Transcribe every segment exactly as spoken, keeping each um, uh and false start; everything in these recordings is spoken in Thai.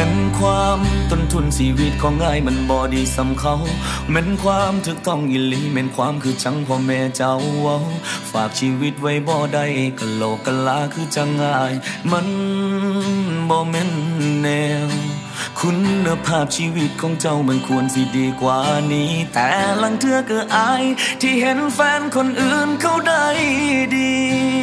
ม็นความต้นทุนชีวิตของง่ายมันบ่ดีสำเขาแม่นความถึกต้องอิลีแม่นความคือจังพ่อแม่เจ้าเว้าฝากชีวิตไว้บ่ได้กะโลกกะลาคือจังง่ายมันบ่แม่นแนวคุณภาพชีวิตของเจ้ามันควรสิดีกว่านี้แต่ลังเทื่อก็อายที่เห็นแฟนคนอื่นเขาได้ดี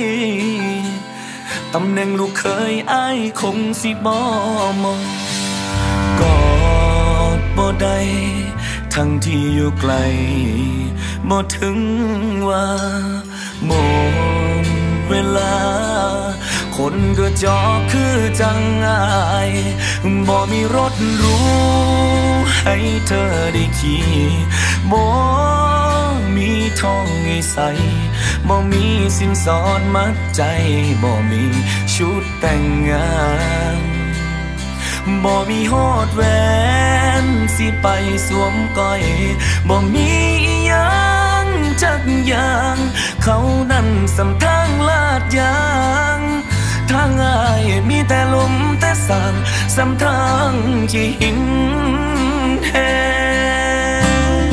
ตำแหน่งลูกเคยอายคงสิบ่มองกอดบ่ได้ทั้งที่อยู่ไกลบ่ถึงว่าหมดเวลาคนก็จอคือจังอายบ่มีรถหรูให้เธอได้ขี่บ่มีทองให้ใส่บ่มีสินสอดมัดใจบ่มีชุดแต่งงานบ่มีฮอดแหวนสิไปสวมก้อยบ่มีอิหยังจักอย่างเขานั่นสำทางลาดยางทางอายมีแต่ลมแต่สางสำทางที่หินแห้ง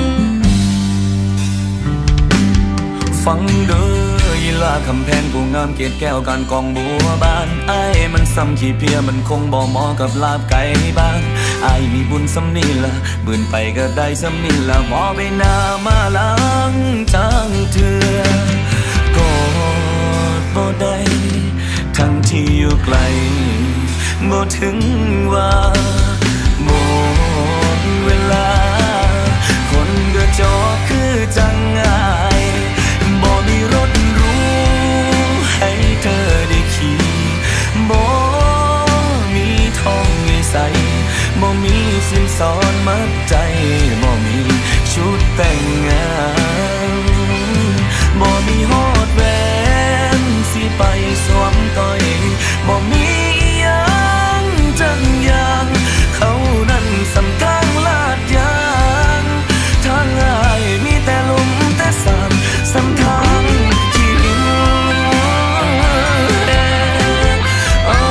ฟังเด้อยีลาคำแพงผู้งามเกศแก้วการกองบัวบานไอ้มันซ้ำขี้เพียมันคงบ่เหมาะกับลาบไก่บ้านไอ้มีบุญซ้ำนี่ละบืนไปก็ได้ซ้ำนี่ละบ่ไปหน้ามาหลังจังเถื่อกอดบ่ได้ทั้งที่อยู่ไกลบ่ถึงว่าหมดเวลาคนก็จอคือจังอายบ่มีรถหรูให้เธอได้ขี่บ่มีทองให้ใส่บ่มีสินสอดมัดใจบ่มีชุดแต่งงานบ่มีฮอดแหวนสิไปสวมก้อยบ่มีอิหยังจักอย่างเขานั่นสำทางลาดยางทางอายมีแต่ลมแต่สามสำทางที่หินแดงโอ้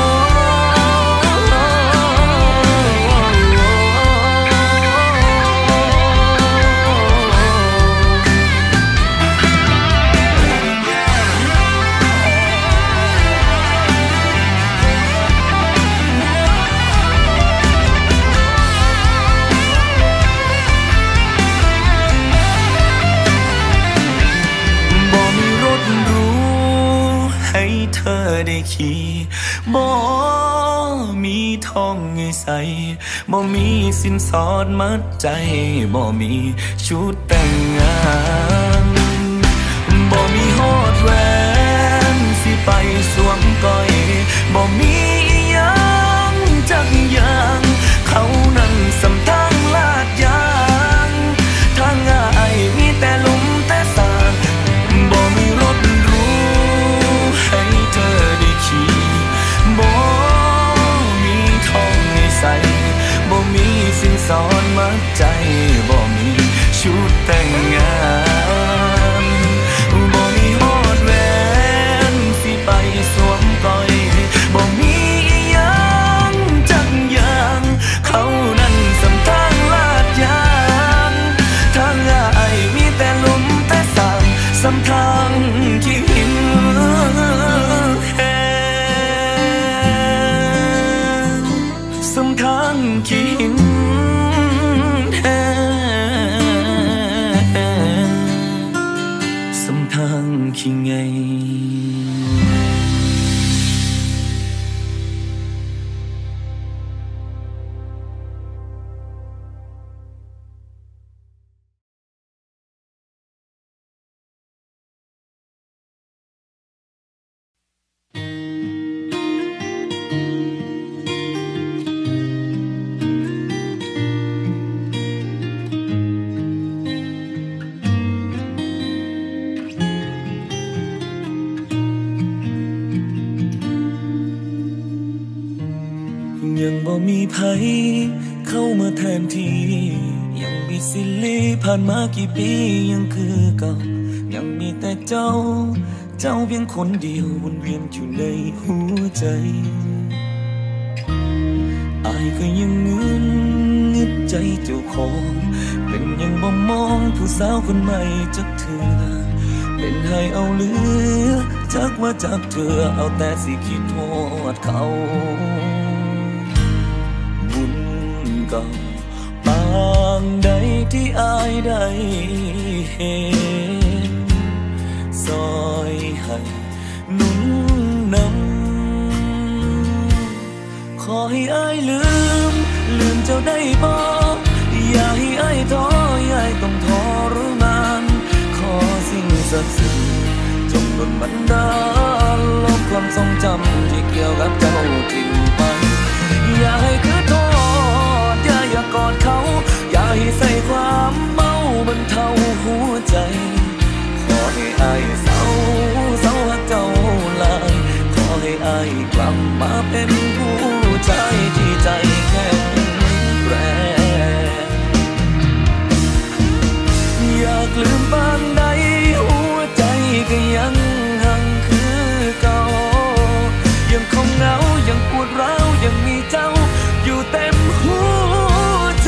เธอได้ขี่บ่มีทองให้ใส่บ่มีสินสอดมัดใจบ่มีชุดแต่งงานบ่มีฮอดแหวนสิไปสวมก้อยบ่มีอิหยังจักอย่างเขานั่นสำทางลาดยางทางอายมีแต่ลมแต่สางบ่มีรถหรูให้เธอได้ขี่บ่มีทองให้ใส่บ่มีสินสอดมัดใจบ่มีชุดแต่งงานบ่มีฮอดแหวนสิไปสวมก้อยบ่มีอิหยังจักอย่างเขานั่นสำทางลาดยางทางอายมีแต่ลมแต่สางสำทางที่หินสำทางขี้หินแห้งสำทางขี้ไงยังบ่มีไผเข้ามาแทนที่ยังมีสิลีผ่านมากี่ปียังคือเก่ายังมีแต่เจ้าเจ้าเพียงคนเดียววนเวียนอยู่ในหัวใจอายก็ยังเงืนงึดใจเจ้าของเป็นยังบ่มองผู้สาวคนใหม่จักเถื่อเป็นให้เอาเหลือจักว่าจักเถื่อเอาแต่สิคิดโทษเขาบุญเก่าปางใดที่อายได้เห็นซอยให้หนุนนำขอให้อายลืมลืมเจ้าได้บ่อย่าให้อายท้ออย่าให้ต้องทรมานขอสิ่งศักดิ์สิทธิ์จงดลบันดาลลบความทรงจำที่เกี่ยวกับเจ้าทิ้งไปอย่าให้คือโทษอย่าอย่ากอดเขาอย่าให้ใส่ความเมาบรรเทาหัวใจขอให้อายเศร้าเศร้าหักเจ้าลายขอให้อายกลับมาเป็นผู้ชายที่ใจแข็งแรงอยากลืมบ้านใดหัวใจก็ยังหังคือเก่ายังคงเหงายังปวดร้าวยังมีเจ้าอยู่เต็มหัวใจ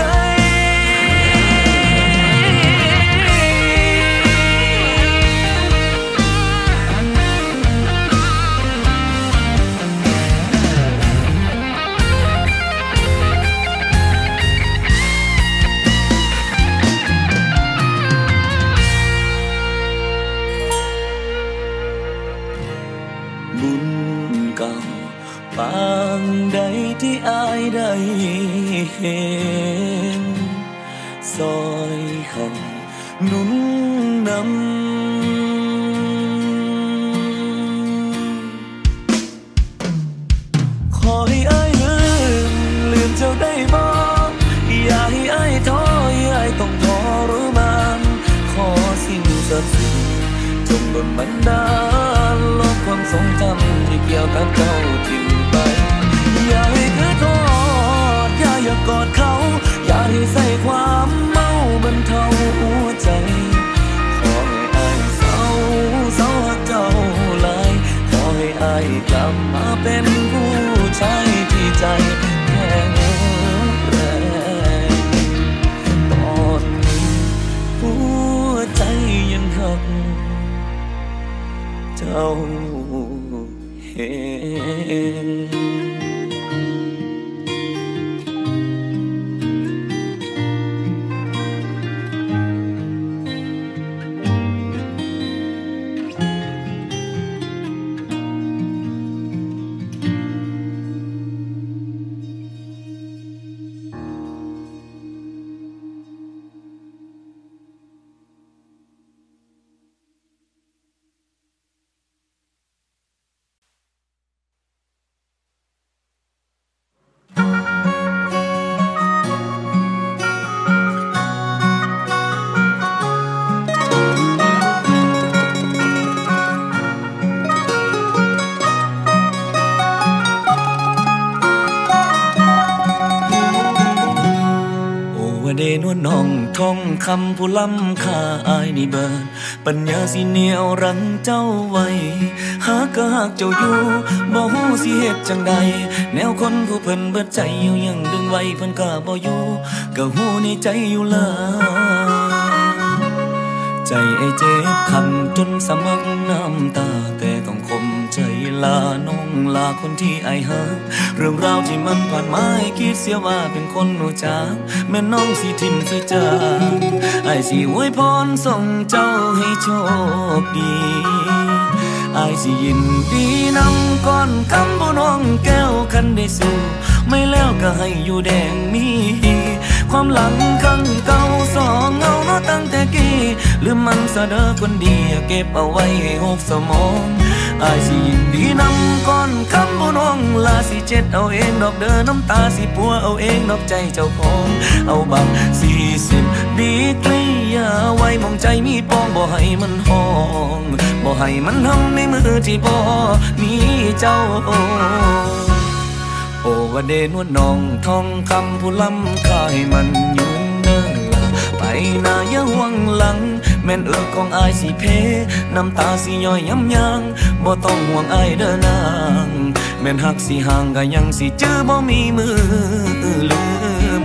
บุญเก่าปางใดที่อายได้เห็นซอยให้หนุนนำขอให้อายลืมลืมเจ้าได้บ่อย่าให้อายท้ออย่าให้ต้องทรมานขอสิ่งศักดิ์สิทธิ์จงดลบันดาลลบความทรงจำที่เกี่ยวกับเจ้าทิ้งไปอย่าให้คือโทษอย่าอย่ากอดเขาอย่าให้ใส่ความเมาบรรเทาหัวใจขอให้อายเศร้าเศร้าหักเจ้าลายขอให้อายกลับมาเป็นผู้ชายที่ใจแข็งแรงตอนนี้หัวใจยังหักเจ้าเห็น เดนวลน้องท่องคำผู้ล้ำค่าอายนี่เบิดปัญญาสิเหนียวรั้งเจ้าไว้หากก็หากเจ้าอยู่บ่ฮู้สิเฮ็ดจังใดแนวคนผู้เพิ่นเบิดใจอยู่ยังดึงไว้เพิ่นก็บ่อยู่ก็ฮู้ในใจอยู่แล้วใจไอ้เจ็บคันจนสมักน้ำตาแต่ต้องคมใจลาน้องลาคนที่ไอ้ฮักเรื่องราวที่มันผ่านมาให้คิดเสียว่าเป็นคนรู้จักแม่น้องสิทิมสิจากไอ้สิอวยพรส่งเจ้าให้โชคดีไอ้สิยินดีนำก้อนคำบ่น้องแก้วคันได้สู่ไม่แล้วก็ให้อยู่แดงมีความหลังครั้งเก่าสองเงาเนาะตั้งแต่กี้ลืมมันซะเด้อคนดีเก็บเอาไว้ให้หกสมองอายสิยินดีนำก้อนคำบ่น้องลาสิเจ็ดเอาเองดอกเด้อน้ำตาสิปัวเอาเองดอกใจเจ้าของเอาบักสี่สิบดีกลีอย่าไว้มองใจมีปองบ่ให้มันห้องบ่ให้มันทำในมือที่บ่มีเจ้าโอว่าเดนวลน้องท่องคำผู้ล้ำค่าให้มันยืนเนินไปหน้าอย่าห่วงหลังแม่นเอื้อของอายสิเพน้ำตาสิย่อยย้ำยังบ่ต้องห่วงอายเด้อนางแม่นหักสิห่างก็ยังสิเจอบ่มีมือลืม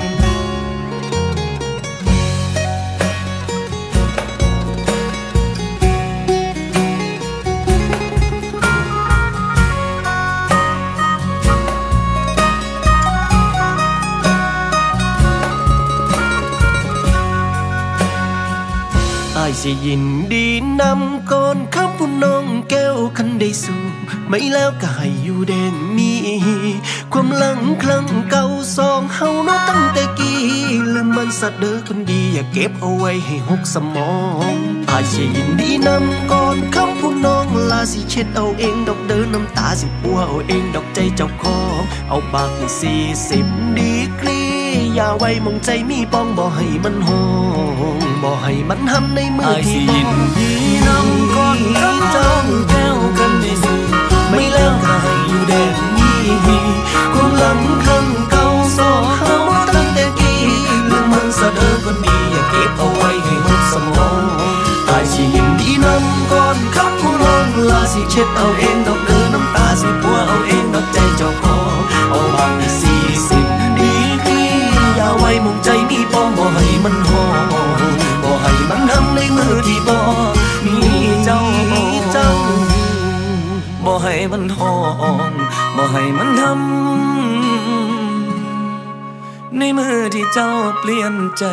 อายสิยินดีนำก่อนคำผู้น้องแก้วคันได้สู่ไม่แล้วก็ให้อยู่แดนมีความหลังครั้งเก่าสองเฮาเนาะตั้งแต่กี้และมันสัตว์เด้อคนดีอย่าเก็บเอาไว้ให้หกสมองอายสิยินดีนำก่อนคำผู้น้องลาสิเช็ดเอาเองดอกเดินน้ำตาสิปัวเอาเองดอกใจเจ้าของเอาปากให้สี่สิบดีกรีอย่าไว้มองใจมีป้องบ่ให้มันห้องบ่ให้มันห้ำในมือที่บ่ดีนำก่อนคำจ้องแก้วกันได้สู่ไม่แล้วก็ให้อยู่แดนนี้ความหลังครั้งเก่าสอเฮาตั้งแต่กี้เรื่องมันสะเด้อคนดีอย่าเก็บเอาไว้ให้หดสมองอายสิยินดีนำก่อนคำผู้น้องลาสิเช็ดเอาเองดอกเดินน้ำตาสิปัวเอาเองดอกใจเจ้าของเอาบางที่สี่สิบดีกรีอย่าไว้มองใจมีป้องบ่ให้มันห้องบ่ให้มันทำในมือที่บ่มีเจ้าเจ้าบ่ให้มันห้องบ่ให้มันทำในมือที่เจ้าเปลี่ยนใจ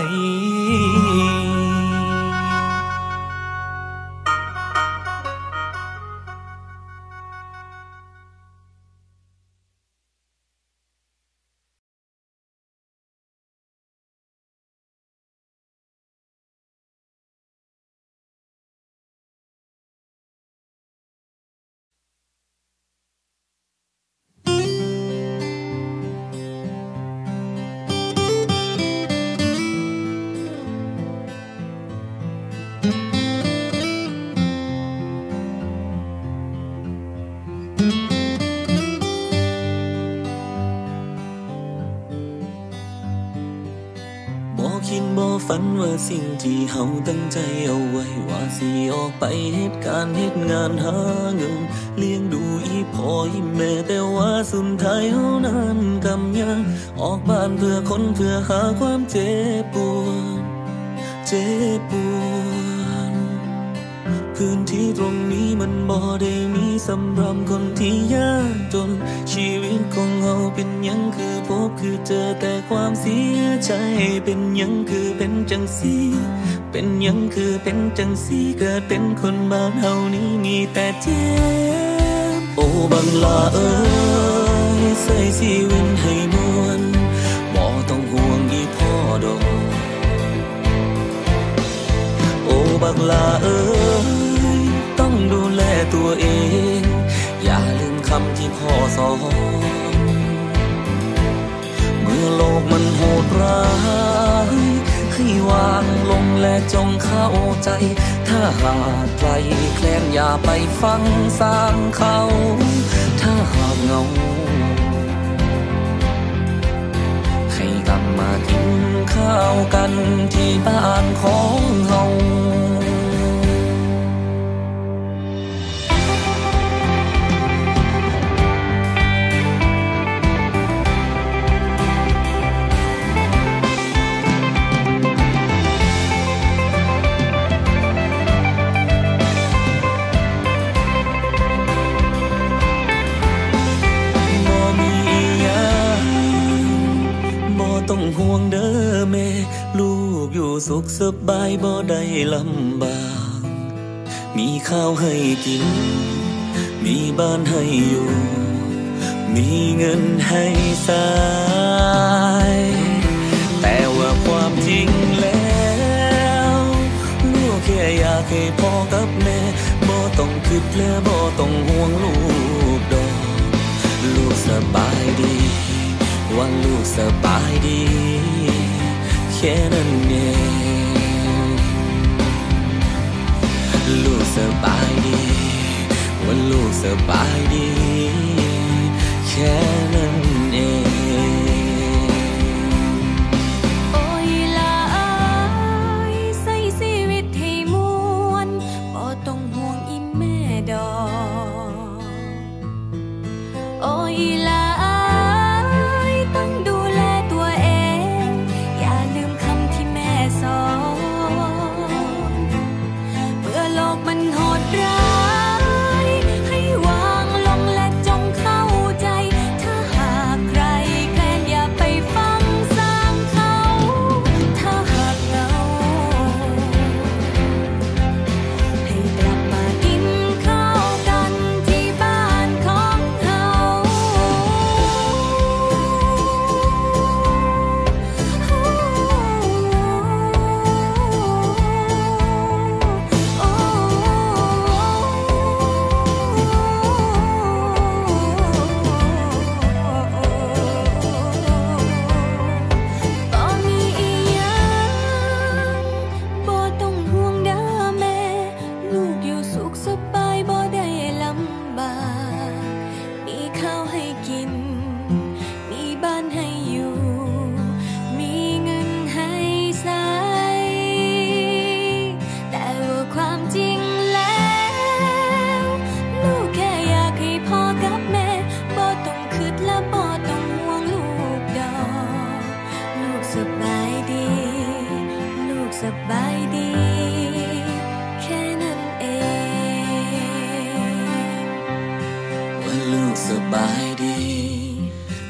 คิดบ่ฝันว่าสิ่งที่เฮาตั้งใจเอาไว้ว่าสิออกไปเหตุการณ์เหตุงานหาเงินเลี้ยงดูอีพ่ออีแม่แต่ว่าสุดท้ายเฮานั้นกำยังออกบ้านเพื่อคนเพื่อหาความเจ็บปวดเจ็บปวดพื้นที่ตรงนี้มันบ่ได้มีสำหรับคนที่ยากจนชีวิตของเฮาเป็นหยังคือพบคือเจอแต่ความเสียใจเป็นหยังคือเป็นจังซี่เป็นหยังคือเป็นจังซี่เกิดเป็นคนบ้านเฮานี้มีแต่เจ็บโอ้บังลาเอ้ยใส่ชีวิตให้มวลบ่ต้องห่วงอีพ่อดอกโอ้บังลาเอ้ยต้องดูแลตัวเองอย่าลืมคำที่พ่อสอนเมื่อโลกมันโหดร้ายให้วางลงและจงเข้าใจถ้าหากใครแคลนอย่าไปฟังสร้างเขาถ้าหากเหงาให้กลับมากินข้าวกันที่บ้านของเฮาต้องห่วงเด้อแม่ลูกอยู่สุขสบายบ่ได้ลำบากมีข้าวให้กินมีบ้านให้อยู่มีเงินให้ใช้แต่ว่าความจริงแล้วลูกแค่อยากให้พ่อกับแม่บ่ต้องคิดและบ่ต้องห่วงลูกดอกลูกสบายดีว่าลูกสบายดีแค่นั้นเองลูกสบายดีว่าลูกสบายดีแค่นั้นเองโอ้ยลาใส่ชีวิตให้มวลบ่ต้องห่วงอีแม่ดอกโอ้ย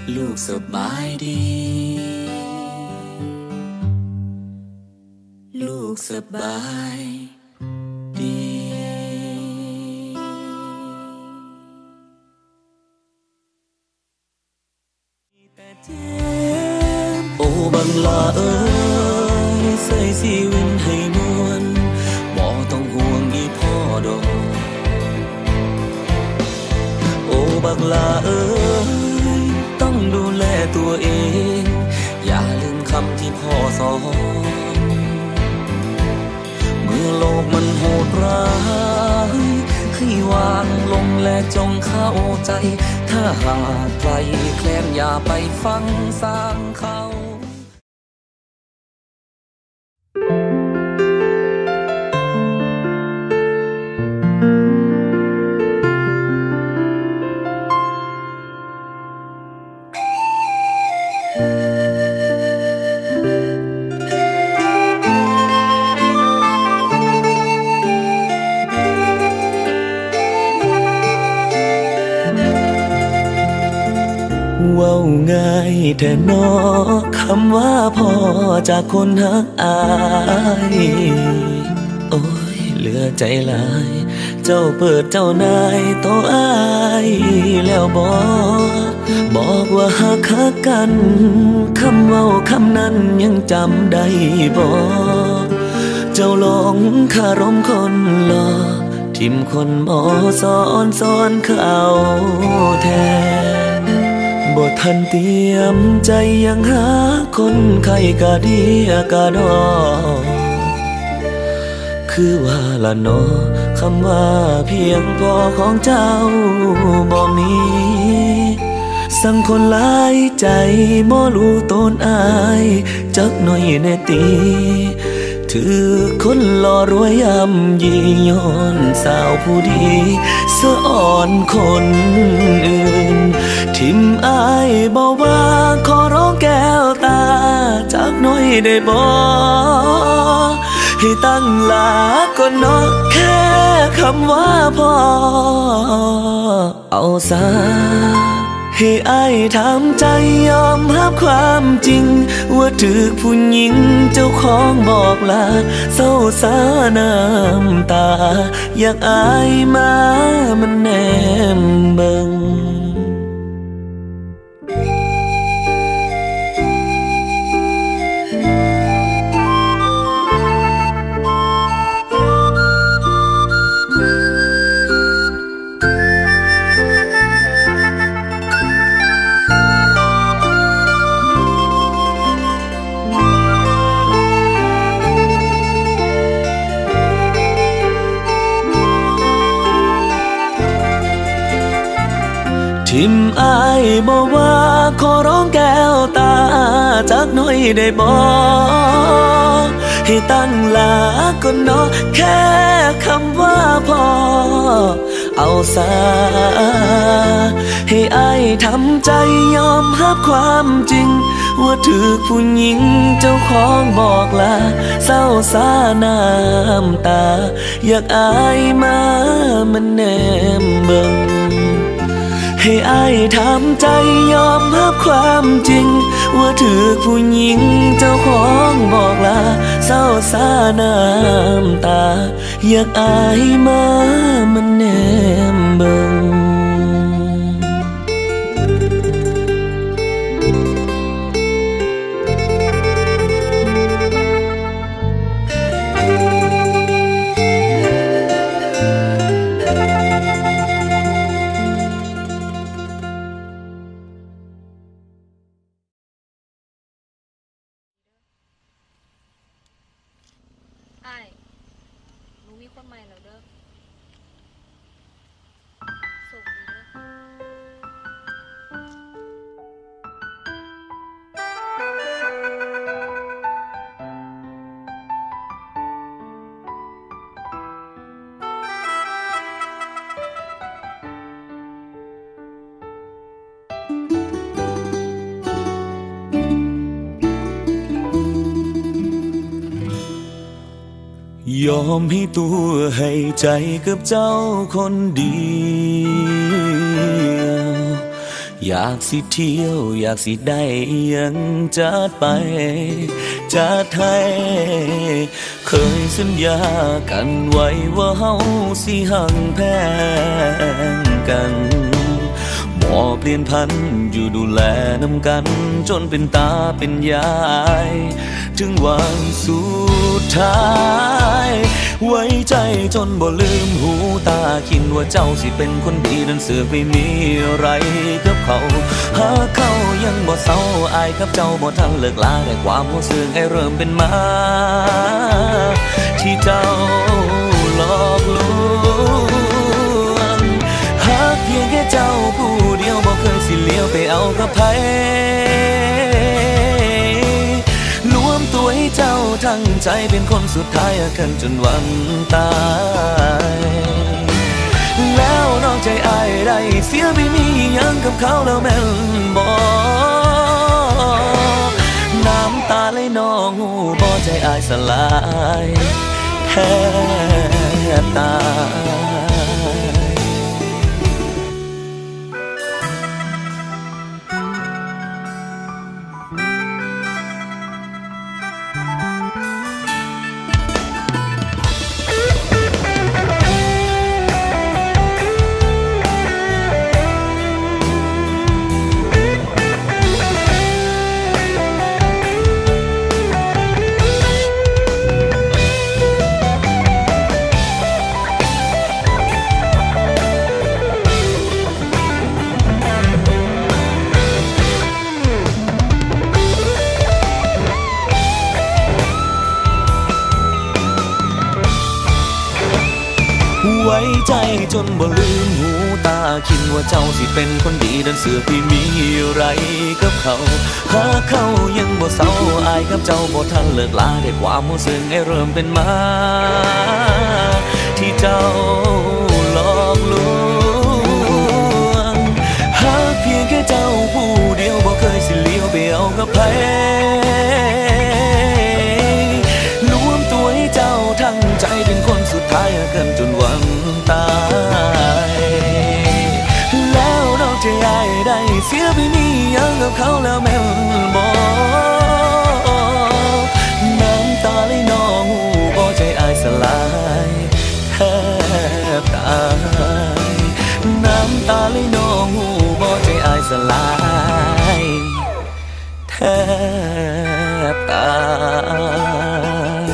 ลูกสบายดีลูกสบายดีโอ้บังลาเอ้ยใส่ชีวิตให้มวนบ่ต้องห่วงอีพ่อดอกโอ้บังลาเอ้ยต้องดูแลตัวเองอย่าลืมคำที่พ่อสอนเมื่อโลกมันโหดร้ายให้วางลงและจงเข้าใจถ้าหากใครแคลนอย่าไปฟังสร้างเขาเว้าง่ายแต่นอคำว่าพ่อจากคนฮักอายโอ้ยเหลือใจหลายเจ้าเปิดเจ้านายต่ออายแล้วบอกบอกว่าฮักฮักกันคำเว้าคำนั้นยังจำได้บอกเจ้าหลงคารมคนหล่อทิมคนบ่สอนสอนเขาแทนบ่ทันเตรียมใจยังหาคนใครกะดีกะดอคือว่าละเนาะคำว่าเพียงพอของเจ้าบ่มีสั่งคนหลายใจบ่รู้ตนอายจักหน่อยแน่ตีถือคนหล่อรวยย่ำยีย้อนสาวผู้ดีสะอ่อนคนอื่นทิมอายบอกว่าขอร้องแก้วตาจักหน่อยได้บ่ให้ตั้งหลาก็เนาะแค่คำว่าพ่อเอาซะให้อายทำใจยอมรับความจริงว่าถูกผู้หญิงเจ้าของบอกลาเศร้าสาน้ำตาอยากอายมามันแนมเบิ่งทิมอายบอกว่าขอร้องแก้วตาจักหน่อยได้บ่ให้ตั้งหลาก็เนาะแค่คำว่าพ่อเอาซะให้อายทำใจยอมรับความจริงว่าถูกผู้หญิงเจ้าของบอกลาเศร้าสาน้ำตาอยากอายมามันแนมเบิ่งให้อายทำใจยอมรับความจริงว่าถูกผู้หญิงเจ้าของบอกลาเศร้าสาน้ำตาอยากอายมามันแนมเบิ่งยอมให้ตัวให้ใจกับเจ้าคนเดียวอยากสิเที่ยวอยากสิได้ยังจัดไปจัดให้เคยสัญญากันไว้ว่าเฮาสิหักแพงกันบ่เปลี่ยนพันอยู่ดูแลนำกันจนเป็นตาเป็นยายถึงวันสุดท้ายไว้ใจจนบ่ลืมหูตาคิดว่าเจ้าสิเป็นคนดีนั้นเสือกไม่มีอะไรกับเขาหาเขายังบ่เศร้าอายกับเจ้าบ่ทันเลิกลาแต่ความรู้สึกให้เริ่มเป็นมาที่เจ้าหลอกลวงหากเพียงแค่เจ้าผู้เดียวบ่เคยสิเลี้ยวไปเอากับไผตัวให้เจ้าทั้งใจเป็นคนสุดท้ายกันจนวันตายแล้วนอกใจอายได้เสียไม่มียังกับเขาแล้วแม่นบอกน้ำตาไหลนองหูบ่ใจอายสลายแทบตายไว้ใจจนบ่ลืมหูตาคิดว่าเจ้าสิเป็นคนดีดันเสือพี่มีอะไรกับเขาหาเขายังบ่เศร้าอายกับเจ้าบ่ทันเลิกลาได้ความรู้สึกให้เริ่มเป็นมาที่เจ้าหลอกลวงหากเพียงแค่เจ้าผู้เดียวบ่เคยสิเลี้ยวไปเอากับไผรวมตัวให้เจ้าทั้งใจเป็นคนสุดท้ายกันจนวันตายแล้วนอกใจอายได้เสียไปมียังกับเขาแล้วแม่นบอกน้ำตาไหลนองหูบ่ใจอายสลายแทบตายน้ำตาไหลนองหูบ่ใจอายสลายแทบตาย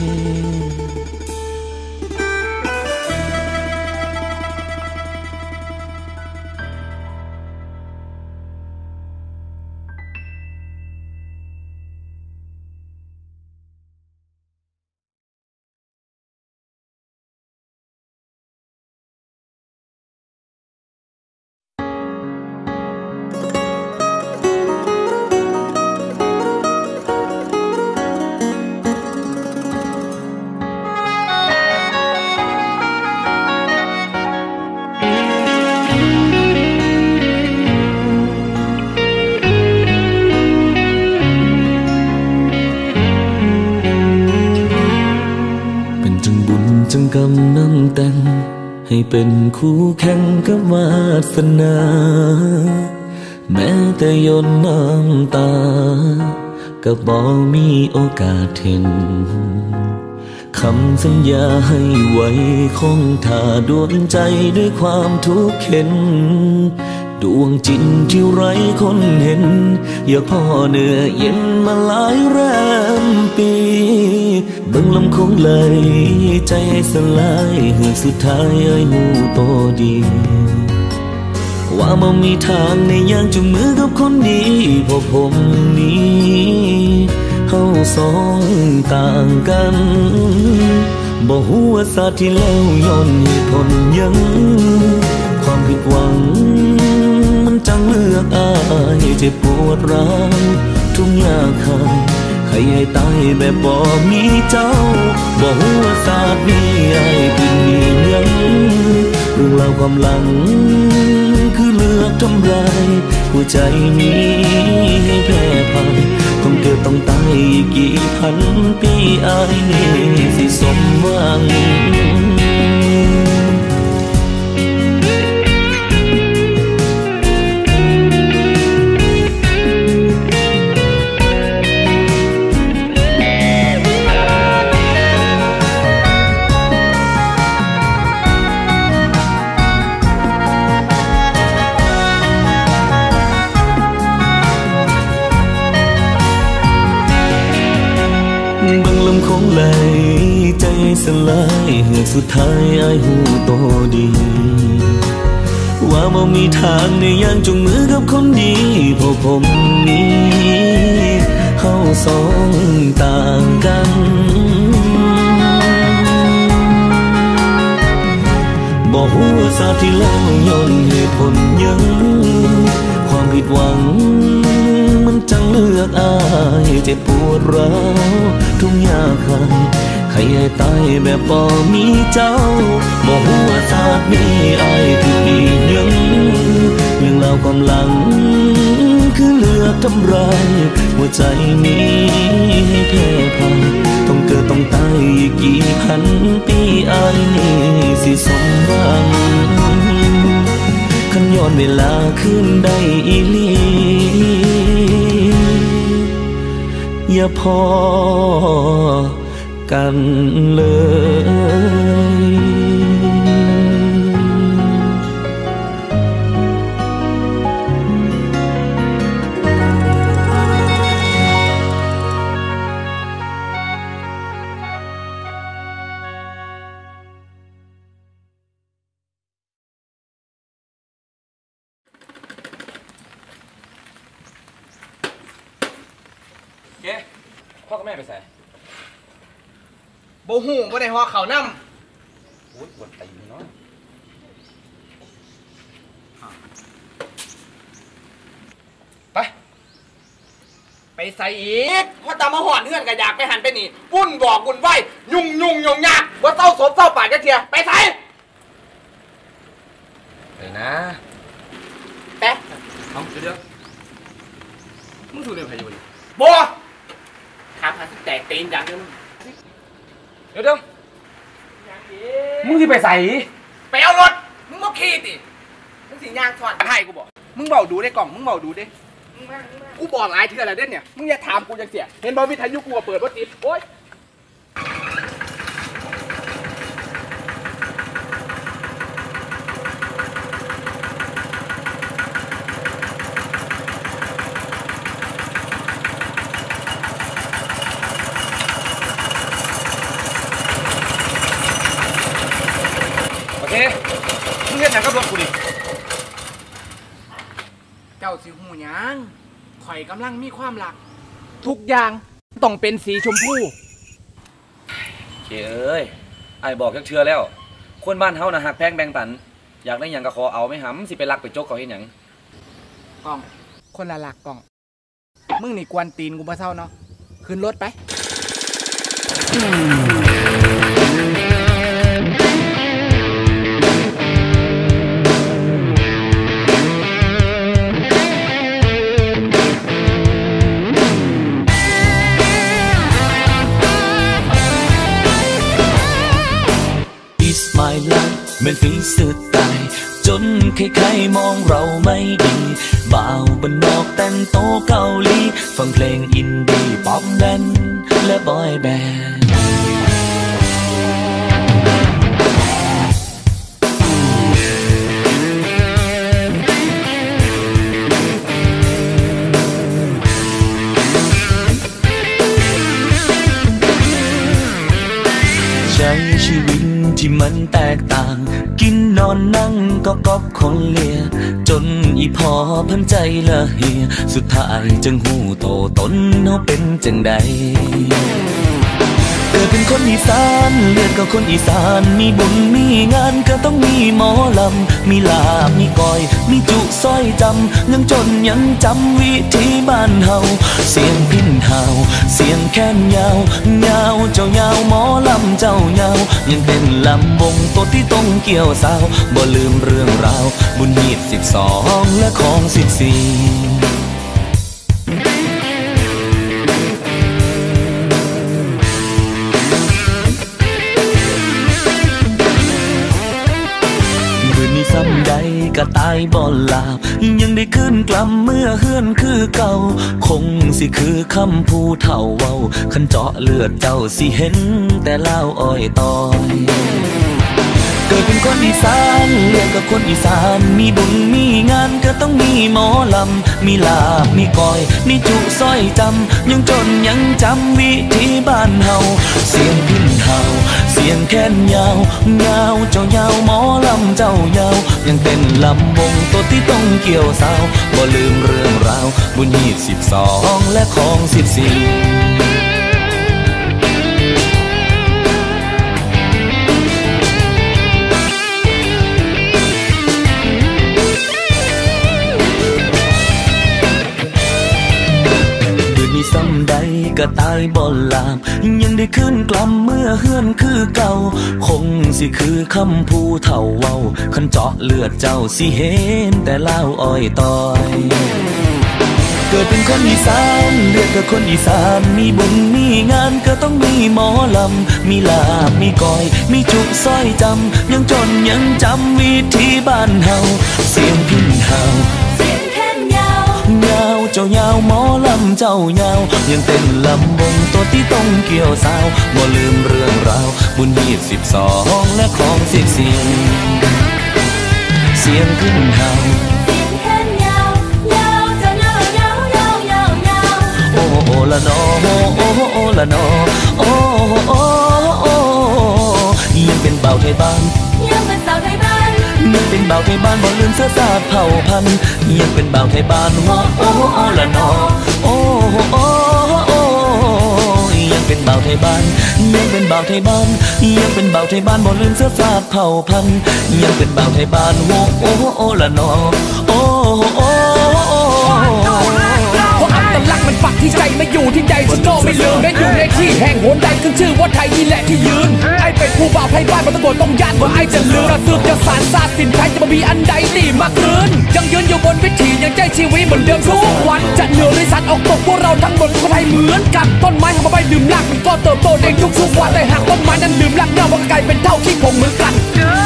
จังกำน้ำแต่งให้เป็นคู่แข่งกับวาสนาแม้แต่ยนน้ำตาก็บ่มีโอกาสเห็นคำสัญญาให้ไว้คงท่าดวงใจด้วยความทุกข์เข็นดวงจิตที่ไร้คนเห็นอยากพ่อเนื้อเย็นมาหลายแรมปีเบิ่งลำคงเลยใจสลายเหือกสุดท้ายเอ้ยหูโตดีว่าบ่มีทางในย่างจุงมือกับคนดีพวกผมนี้เฮาสองต่างกันบ่ฮู้ว่าสาที่แล้วย้อนเหตุผลยังความผิดหวังมันจังเลือกอายเจ็บปวดร้าวทุกอย่างคันให้ให้ตายแบบบ่มีเจ้าบ่ฮู้ว่าสาที่อายเป็นมียังเรื่องราวความหลังคือเลือกทำลายหัวใจนี้ให้แพ้พ่ายต้องเกิดต้องตายอีกกี่พันปีอายนี่สิสมหวังงไหลใจสลายเหือกสุดท้ายอายหูโตดีว่าบ่มีทางในยังจงมือกับคนดีพวกผมนี้เฮาสองต่างกันบอกว่าสาที่แล้วย้อนเหตุผลยังความผิดหวังมันจังเลือกอายเจ็บปวดร้าวทุกอย่างให้อายตายแบบบ่มีเจ้าบอกว่าสานี้อายคือดียังเรื่องราวความหลังคือเลือกทำร้ายหัวใจนี้ให้แพ้พ่ายต้องเกิดต้องตายอีกกี่พันปีอายนี่สิสมหวังขันย้อนเวลาขึ้นได้อีหลีอย่าพอกันเลยเก๊พ่อกับแม่ไปใส่โบหูบ่ได้ฮอเขานำโอ้ยปวดตีนเนาะไปไปใส่อีกพอตามมาหอนเฮือนก็อยากไปหันไปนี่วุ่นบอกวุ่นไหวยุ่งยุ่งยงยากว่าเศร้าสมเศร้าป่าจะเทียไปใส่ไปนะแป๊ะเอาเดี๋ยวมึงถูกเรื่องใครอยู่ดิบัวขาพาแตกตีนอย่างเดียวเดี๋ยวเดี๋ยวมึงที่ไปใส่ไปเอารถมึงมาขี่ดิมึงสิย่างสอนให้กูบอกมึงเบาดูได้กล่องมึงเบาดูดิกูบอกหลายเทื่อแล้วเด่นเนี่ยมึงอย่าถามกูจังเสียเห็นบอวิทยุกูเปิดว่าติดโอ๊ยเอ๊ะมึงเห็นหนังกับรถกูดิเจ้าสิหูยังข่อยกำลังมีความรักทุกอย่างต้องเป็นสีชมพูเจ้เอ้ยไอ้บอกจักเชื่อแล้วคนบ้านเฮานะหักแพงแบ่งปันอยากได้หยังก็ขอเอาไม่หำสิไปรักไปจกเขาเห็นหยังกล้องคนละหลักกล้องมึงนี่กวนตีนกูมาเศร้าเนาะขึ้นรถไปเหมือนฝีสุดตายจนใครๆมองเราไม่ดีบ่าวบ้านนอกแต่งโตเกาหลีฟังเพลงอินดี้ป๊อปแดนและบอยแบนด์ใช้ชีวิตที่มันแตกต่างกินนอนนั่งก็ก๊อบคนเลียจนอีพอพันใจละเฮียสุดท้ายจึงหูโตตนเขาเป็นจังใดเกิดเป็นคนอีสานเลือดก็คนอีสานมีบุญมีงานก็ต้องมีหมอลำมีลาบมีก้อยมีจุสร้อยจำยังจนยังจำวิธีบ้านเฮาเสียงพิ้นเฮาเสียงแค้นยาวยาวเจ้ายาวหมอลำเจ้ายาวยังเป็นลำวงตัวที่ต้องเกี่ยวสาวบ่ลืมเรื่องราวบุญหีบสิบสองและของสิบสี่ซ้ำใดก็ตายบ่หลาบยังได้ขึ้นกลับเมื่อเฮือนคือเก่าคงสิคือคำผู้เฒ่าเว้าคันเจาะเลือดเจ้าสิเห็นแต่เล่าอ้อยตอยเกิดดเป็นคนอีสานเรียกกับคนอีสานมีบุญมีงานก็ต้องมีหมอลำมีลาบมีก้อยมีจุสร้อยจำยังจนยังจำวิธีบ้านเฮาเสียงพินเฮาเสียงแค้นยาวยาวเจ้ายาวหมอลำเจ้ายาวยังเต้นลำวงตัวที่ต้องเกี่ยวสาวบ่ลืมเรื่องราวบุญยี่สิบสองและของสิบสี่ซ้ำใดก็ตายบ่ลามยังได้ขึ้นกลับเมื่อเฮือนคือเก่าคงสิคือคำผู้เฒ่าเว้าคันเจาะเลือดเจ้าสิเห็นแต่เล่าอ้อยตอยเกิดเป็นคนอีสานเลือดกับคนอีสานมีบุญมีงานก็ต้องมีหมอลำมีลาบมีก้อยมีจุสร้อยจำยังจนยังจำวิธีบ้านเฮาเสียงพินเฮายาวเจ้ายาวหมอลำเจ้ายาวยังเต้นลำวงตัวที่ต้องเกี่ยวสาวบ่ลืมเรื่องราวบุญยี่สิบสองและของสิบสี่เสียงขึ้นเฮาโอ้โอละนอโอ้โอละนอโอ้โอโอ้ยังเป็นเบาไทยบ้านยังเป็นสาวไทยบ้านยังเป็นบ่าวไทยบ้านบ่ลืมเสื้อสาดเผ่าพันธุ์ยังเป็นบ่าวไทยบ้านโอ้โอ้โอ้ละนอโอ้โอ้โอ้ยังเป็นบ่าวไทยบ้านยังเป็นบ่าวไทยบ้านยังเป็นบ่าวไทยบ้านบ่ลืมเสื้อสาดเผ่าพันธุ์ยังเป็นบ่าวไทยบ้านโอ้โอ้โอ้ละนอโอ้โอ้เพราะอัตลักษณ์มันปักที่ใจไม่อยู่ที่ใจฉันโง่ไม่ลืมและอยู่ในที่แห่งหนใดขึ้นชื่อว่าไทยนี่แหละที่ยืนไอ้เป็นผู้บ่าวไทยบ้านมันตะโกนต้องญาติว่าไอ้จะลืมจะสืบจะสานศาสตร์สินไทยจะมามีอันใดตีมากคืนยังยืนอยู่บนวิถียังใจชีวิตเหมือนเดิมทุกวันจะเหนือหรือสัตว์ออกตกพวกเราทั้งหมดคนไทยเหมือนกันต้นไม้หักมาใบดื่มรากมันก็เติบโตเองทุกๆวันแต่หากต้นไม้นั้นดื่มรากเน่ามันก็กลายเป็นเท่าขี้ผงเหมือนกัน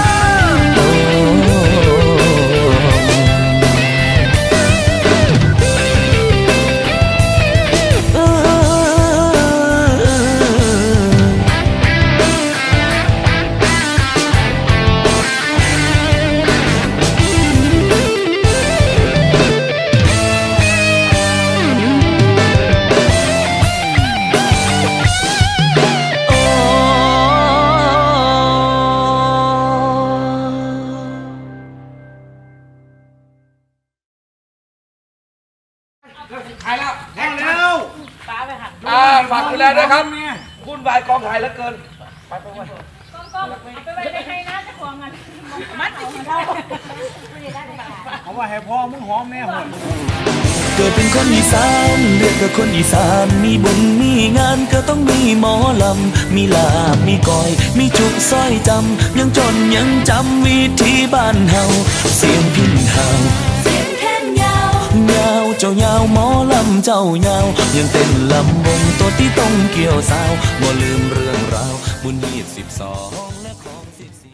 ฝากดูแลด้วยครับคุณวายกองถ่ายแล้วเกินไปไปไปกองกองไปไปในใครนะจะควงกันมัดเอาเราเขาว่าให้พ่อมึงหอมแม่หอมเกิดเป็นคนอีสานเลือดกับคนอีสานมีบุญมีงานก็ต้องมีหมอลำมีลาบมีก้อยมีจุสร้อยจำยังจนยังจำวิธีบ้านเฮาเสียงพินเฮายาวเจ้ายาวหมอลำเจ้ายาวยังเต้นลำวงตัวที่ต้องเกี่ยวสาวบ่ลืมเรื่องราวบุญยี่สิบสองและของสิบสี่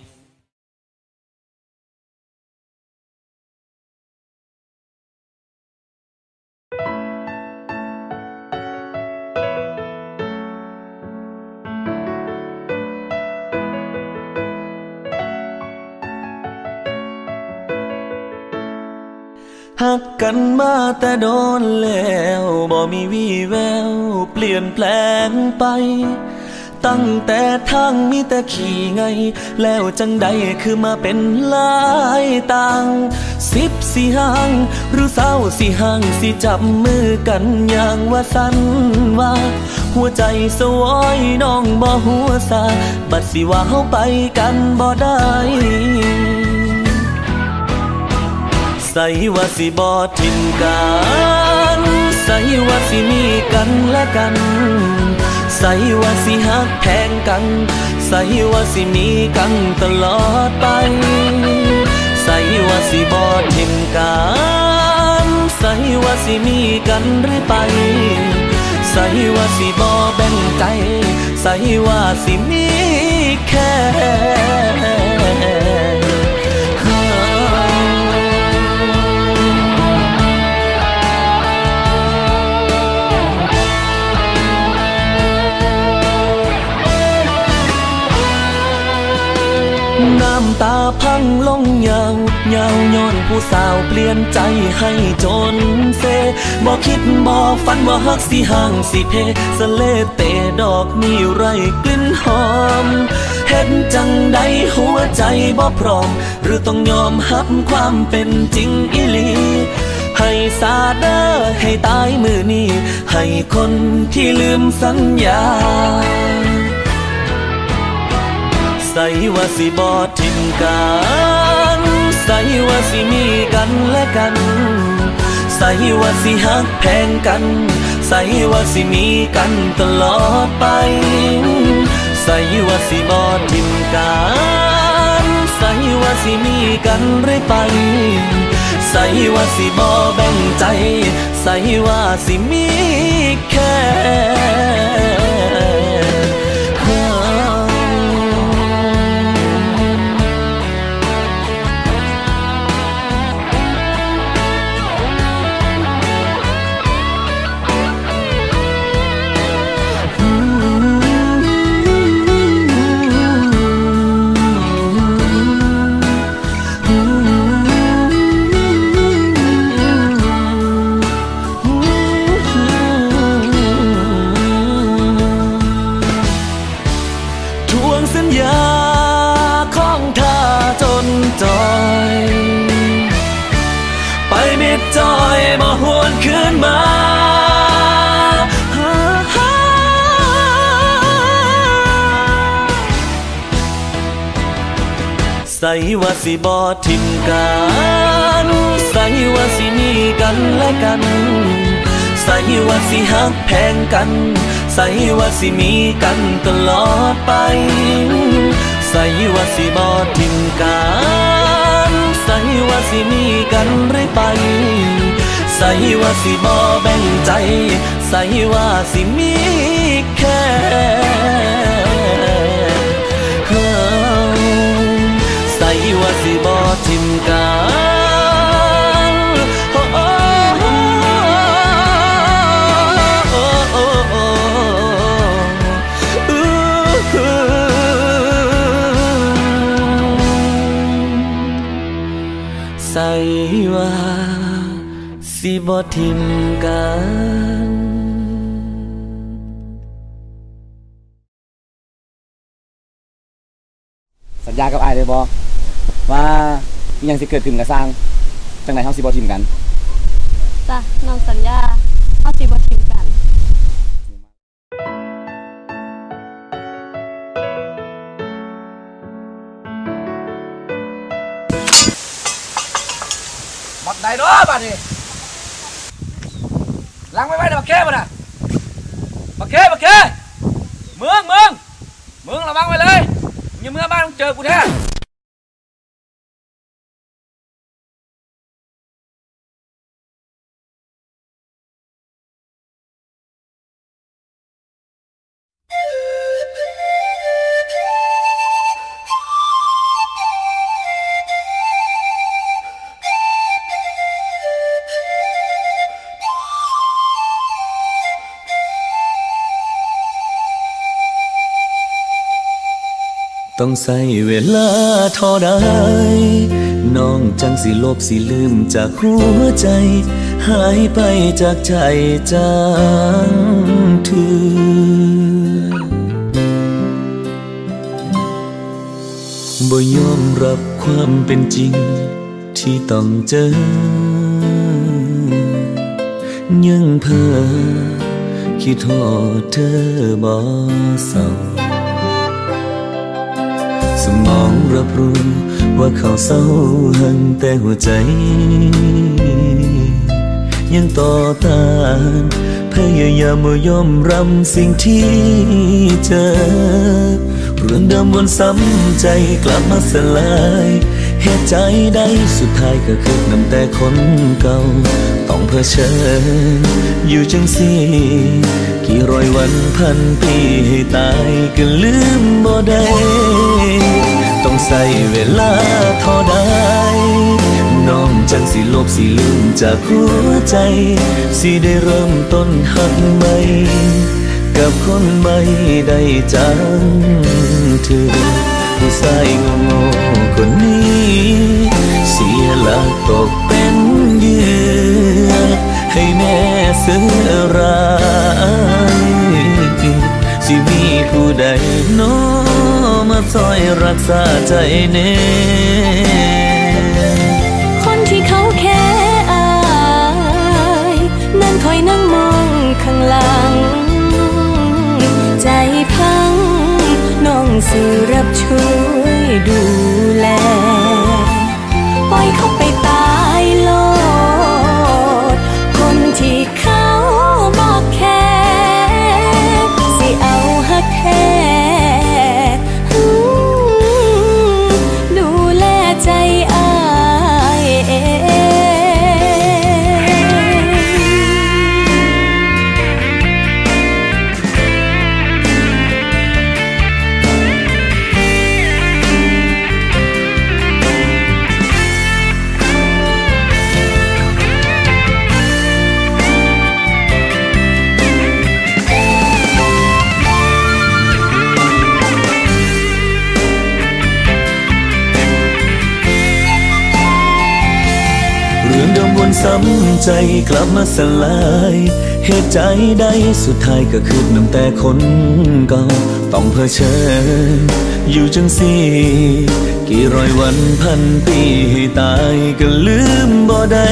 หักกันมาแต่โดนแล้วบ่มีวี่แววเปลี่ยนแปลงไปตั้งแต่ทางมีแต่ขี่ไงแล้วจังใดคือมาเป็นลายต่างสิบสี่ห้างหรือเศร้าสี่ห้างสิจับมือกันอย่างว่าสันว่าหัวใจสวอยน้องบ่หัวซาบัดสิว่าเฮาไปกันบ่ได้ใส่ว่าสิบ่ทิมกันใส่ว่าสิมีกันและกันใส่ว่าสิฮักแพงกันใส่ว่าสิมีกันตลอดไปใส่ว่าสิบ่ทิมกันใส่ว่าสิมีกันหรือไปใส่ว่าสิบ่แบ่งใจใส่ว่าสิมีแค่น้ำตาพังลงยาวยาวย้อนผู้สาวเปลี่ยนใจให้จนเซบ่คิดบ่ฝันว่าฮักสิห่างสิเพสะเลเตดอกมีไรกลิ่นหอมเห็นจังใดหัวใจบ่พร้อมหรือต้องยอมรับความเป็นจริงอีหลีให้สาเด้อให้ตายมือนี้ให้คนที่ลืมสัญญาใส่ว่าสิบ่ทิมกันใส่ว่าสิมีกันและกันใส่ว่าสิฮักแพงกันใส่ว่าสิมีกันตลอดไปใส่ว่าสิบ่ทิมกันใส่ว่าสิมีกันเรื่อยไปใส่ว่าสิบ่แบ่งใจใส่ว่าสิมีแค่ไปมิดจอยมาหวนคืนมาใส่ว่าสิบ่ทิมกันใส่ว่าสิมีกันและกันใส่ว่าสิฮักแพงกันใส่ว่าสิมีกันตลอดไปใส่ว่าสิบ่ทิมกันใส่ว่าสิมีกันเรื่อยไปใส่ว่าสิบ่แบ่งใจใส่ว่าสิมีแค่ใส่ว่าสิบ่ทิมกันใส่ว่าสิบ่ทิมกันสัญญากับอ้ายได้บ่ว่าอิหยังสิเกิดขึ้นก็สร้างจังได๋เฮาสิบ่ทิมกันจ้ะน้องสัญญาเฮาสิบ่ทิมกันบักได้เนาะบัดนี้ล้างไว้ไว้เด้อบักแค่บ่น่ะบักแค่บักแค่เมืองเมืองเมืองระวังไว้เลยอย่าเมื่อบ้านต้องเจอกูแท้ต้องใส่เวลาเท่าใดน้องจังสิลบสิลืมจากหัวใจหายไปจากใจจางถือบ่ยอมรับความเป็นจริงที่ต้องเจอยังเพ้อคิดทอดเธอบ่เศร้าสมองรับรู้ว่าเขาเศร้าหันแต่หัวใจยังต่อต้านพยายามบ่ยอมรับสิ่งที่เจอเรื่องเดิมวนซ้ำใจกลับมาสลายเหตุใจใดสุดท้ายก็คือนำแต่คนเก่าต้องเผชิญอยู่จังสิกี่ร้อยวันพันปีให้ตายก็ลืมบ่ได้ต้องใส่เวลาเท่าใดน้องจังสิลบสิลืมจากหัวใจสิได้เริ่มต้นหักใหม่กับคนใหม่ได้จังเธอผู้ชายโง่ๆคนนี้เสียหลักตกเป็นเหยื่อให้แม่เสือร้ายสิมีผู้ใดน้อมาซอยรักษาใจแน่คนที่เขาแค่อายนั่งคอยนั่งมองข้างหลังใจพังน้องสิรับช่วยดูแลปล่อยเขาไปตายโลดคนที่เขาบอกแค่สิเอาฮักแท้ดูแลใจอายเองเรื่องเดิมวนซ้ำใจกลับมาสลายเหตุใจใดสุดท้ายก็คือน้ำแต่คนเก่าต้องเผชิญอยู่จังสิกี่ร้อยวันพันปีให้ตายก็ลืมบ่ได้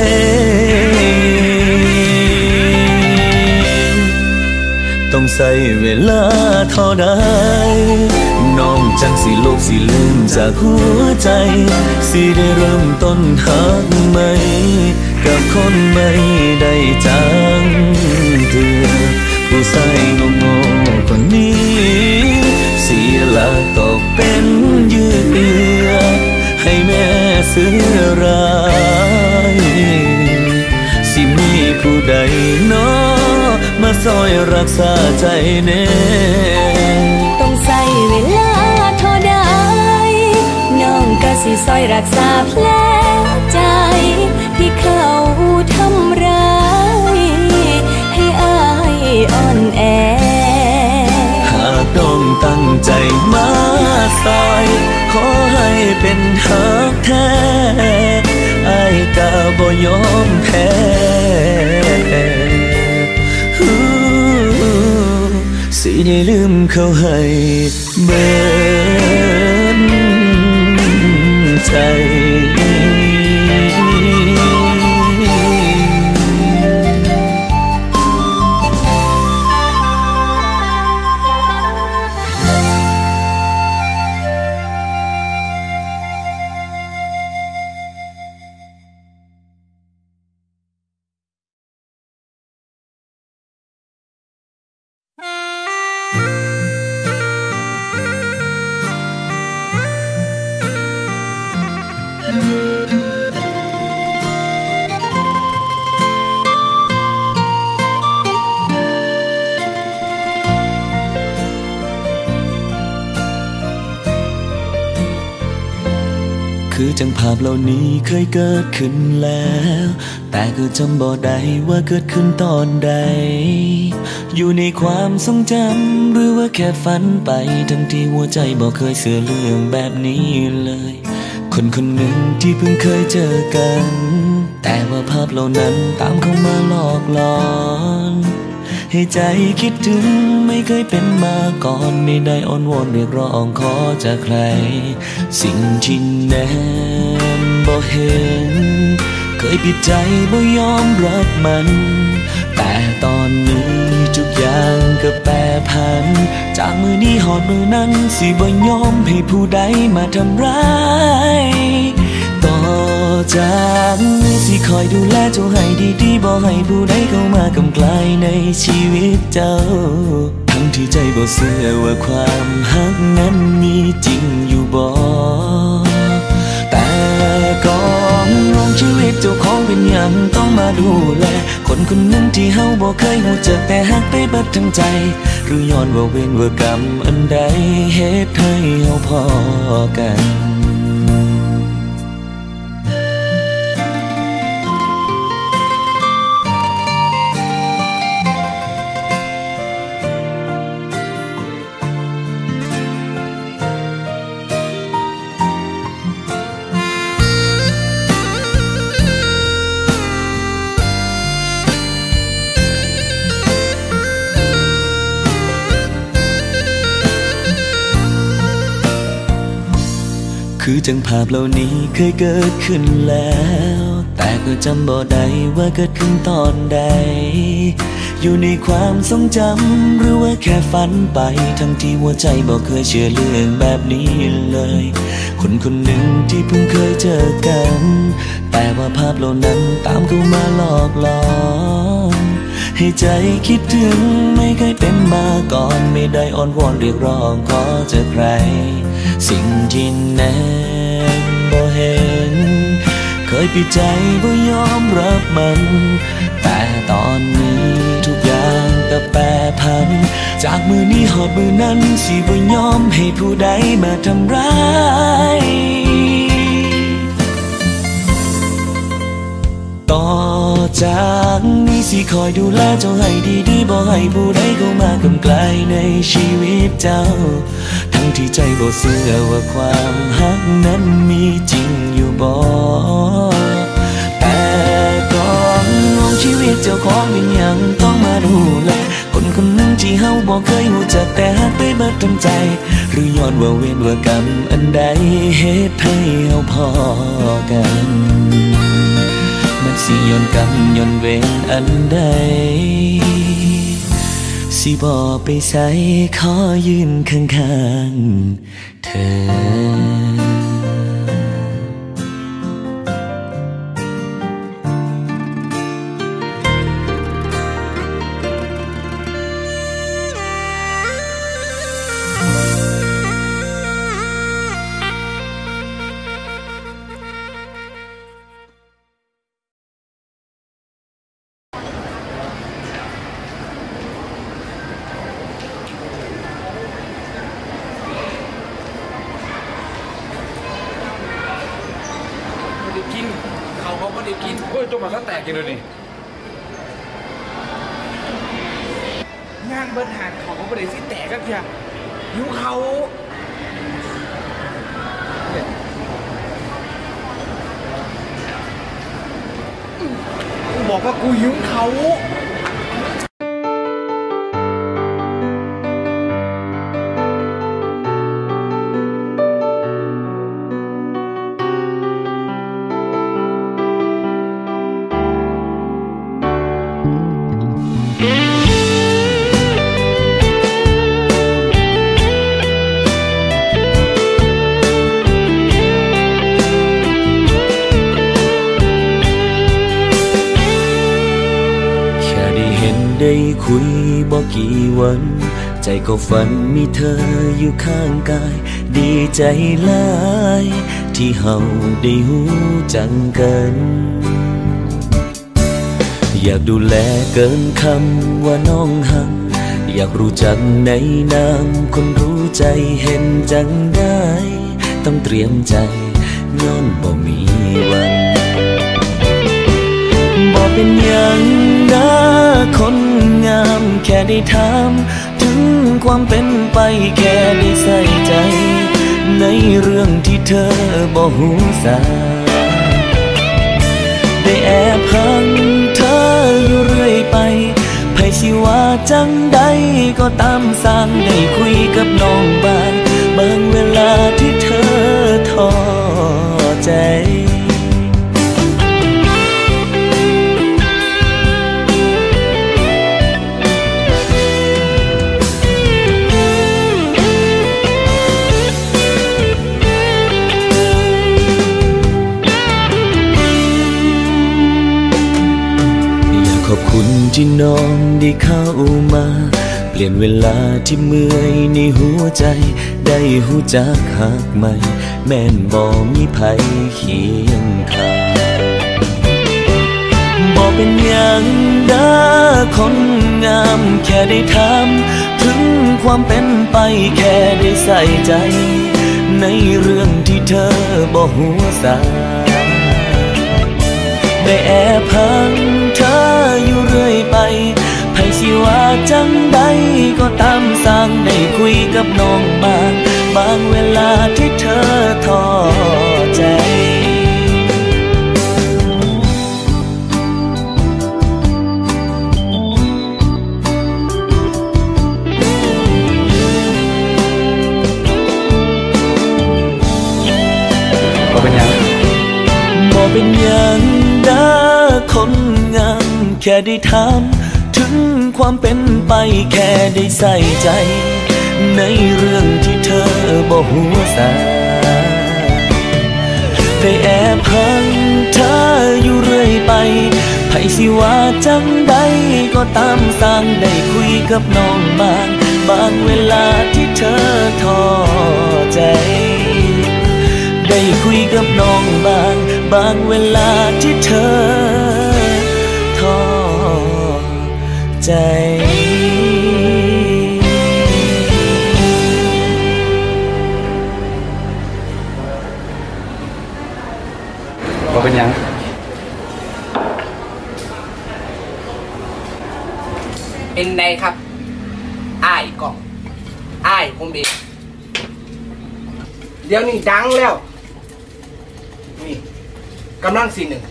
ต้องใส่เวลาเท่าใดน้องจังสิโลกสิลืมจากหัวใจสิได้เริ่มต้นหักใหม่กับคนไม่ได้จังเถื่อผู้ชายโง่ๆคนนี้เสียหลักตกเป็นเหยื่อให้แม่เสือร้ายสิมีผู้ใดน้อมาซอยรักษาใจแน่ต้องใส่เวลาเท่าใดน้องก็สิซอยรักษาแผลใจที่เขาทำร้ายให้อายอ่อนแอหากต้องตั้งใจมาซอยขอให้เป็นฮักแท้อายก็บ่ยอมแพ้สิได้ลืมเขาให้เบิดใจคือจังภาพเหล่านี้เคยเกิดขึ้นแล้วแต่ก็จำบ่ได้ว่าเกิดขึ้นตอนใดอยู่ในความทรงจำหรือว่าแค่ฝันไปทั้งที่หัวใจบ่เคยเชื่อเรื่องแบบนี้เลยคนคนหนึ่งที่เพิ่งเคยเจอกันแต่ว่าภาพเหล่านั้นตามเข้ามาหลอกหลอนให้ใจคิดถึงไม่เคยเป็นมาก่อนไม่ได้อ้อนวอนเรียกร้องขอจากใครสิ่งที่แนมบ่เห็นเคยปิดใจบ่ยอมรับมันแต่ตอนนี้ทุกอย่างก็แปรผันจากมือนี้หอดมือนั้นสิบ่ยอมให้ผู้ใดมาทำร้ายต่อจากนี้สิคอยดูแลเจ้าให้ดีๆบ่ให้ผู้ใดเข้ามากำไกลในชีวิตเจ้าทั้งที่ใจบ่เชื่อว่าความฮักนั้นมีจริงอยู่บ่แต่ก่อนน้องชีวิตเจ้าของเป็นอย่างต้องมาดูแลคนคนหนึ่งที่เฮาบ่เคยรู้จักแต่ฮักไปเบิดทั้งใจหรือย้อนว่าเวรว่ากรรมอันใดเฮ็ดให้เฮาพอกันคคือจังภาพเหล่านี้เคยเกิดขึ้นแล้วแต่ก็จำบ่ได้ว่าเกิดขึ้นตอนใดอยู่ในความทรงจำหรือว่าแค่ฝันไปทั้งที่หัวใจบ่เคยเชื่อเรื่องแบบนี้เลยคนคนหนึ่งที่เพิ่งเคยเจอกันแต่ว่าภาพเหล่านั้นตามเข้ามาหลอกหลอนให้ใจคิดถึงไม่เคยเป็นมาก่อนไม่ได้อ้อนวอนเรียกร้องขอเจอใครสิ่งที่แน่บ่เห็นเคยปิดใจบ่ยอมรับมันแต่ตอนนี้ทุกอย่างก็แปรผันจากมือนี้หอดมือนั้นสิบ่ยอมให้ผู้ใดมาทำร้ายต่อจากนี้สิคอยดูแลเจ้าให้ดีๆบ่ให้ผู้ใดเข้ามากำไกลในชีวิตเจ้าทั้งที่ใจบ่เชื่อว่าความฮักนั้นมีจริงอยู่บ่แต่ต้องมองชีวิตเจ้าของเป็นอย่างต้องมาดูแลคนคนหนึ่งที่เฮาบ่เคยรู้จักแต่ฮักไปเบิดทั้งใจหรือย้อนว่าเวรว่ากรรมอันใดเหตุให้เฮาพอกันมันสิย้อนกรรมย้อนเวรอันใดสิบ่ไปใส่ขอยืนข้างๆเธอกินเขาเขาไม่ได้กินเฮ้ยจงมาซะแตกกินเลยนี่งานเบิร์ดหาเขาเขาไม่ได้สิแตกกันเพียหิวเขากูบอกว่ากูหิวเขาได้คุยบ่กี่วันใจก็ฝันมีเธออยู่ข้างกายดีใจหลายที่เฮาได้หูจังกันอยากดูแลเกินคำว่าน้องหักอยากรู้จักในนามคนรู้ใจเห็นจังได้ต้องเตรียมใจย้อนบ่มีวันบ่เป็นหยังนะคนงามแค่ได้ถามถึงความเป็นไปแค่ได้ใส่ใจในเรื่องที่เธอบ่หูสาได้แอบหักเธออยู่เรื่อยไปไผสิว่าจังใดก็ตามสร้างได้คุยกับน้องบ้างบางเวลาที่เธอท้อใจขอบคุณที่น้องได้เข้ามาเปลี่ยนเวลาที่เมื่อยในหัวใจได้หูจักหักใหม่แม่นบ่มีภัยเคียงข้างบ่เป็นหยังเด้อคนงามแค่ได้ถามถึงความเป็นไปแค่ได้ใส่ใจในเรื่องที่เธอบ่หูสาได้แอบพังเธออยู่เรื่อยไปไผสิว่าจังใดก็ตามสร้างได้คุยกับน้องบ้างบางเวลาที่เธอท้อใจอแค่ได้ถามถึงความเป็นไปแค่ได้ใส่ใจในเรื่องที่เธอบ่หัวสาได้แอบหังเธออยู่เรื่อยไปไผสิว่าจังใดก็ตามสร้างได้คุยกับน้องบางบางเวลาที่เธอท้อใจได้คุยกับน้องบางบางเวลาที่เธอท้อใจว่าเป็นยังเป็นไงครับอ้ายกล่องอ้ายผมเองเดี๋ยวนี้ดังแล้วนี่กำลังสีหนึ่ง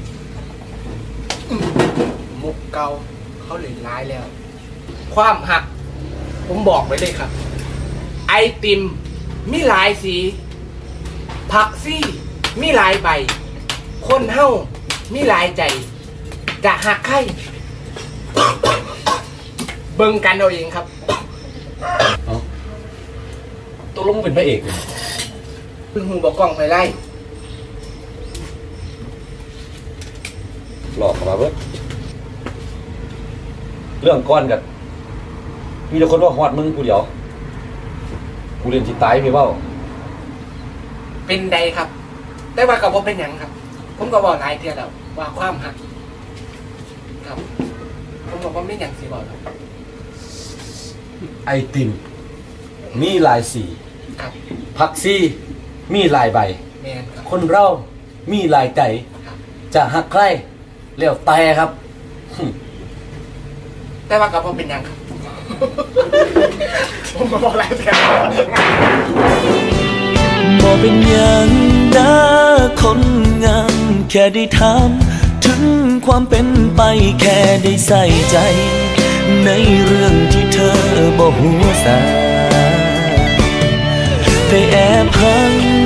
มุกเกาเขาเหลือร้ายแล้วความหักผมบอกไว้เลยครับ ไอติมมีหลายสีผักซี่มีหลายใบคนเฮ้ามีหลายใจจะหักใครเบิ่งกันเอาเองครับตัวลงเป็นพระเอกเลยเพิ่งหูบอกกล้องไปไล่หลอกมาเบิดเรื่องก้อนกันมีแต่คนว่าฮอดมึงกูเดียวกูเรียนจิตตายพี่เบ้าเป็นใดครับแต่ว่ากับผมเป็นอย่างครับผมก็บอกหลายเทื่อแล้วว่าความหักครับผมบอกว่าไม่อย่างสีบอกครับไอติมมีหลายสีครับผักซี่มีหลายใบแม่นครับคนเรามีหลายใจจะหักใครเลี้ยวแต่ครับแต่ว่ากับผมเป็นอย่างครับผมก็บอกหลายเทื่อบ่เป็นอย่างนะคนงามแค่ได้ถามถึงความเป็นไปแค่ได้ใส่ใจในเรื่องที่เธอบ่หัวสาได้แอบหัง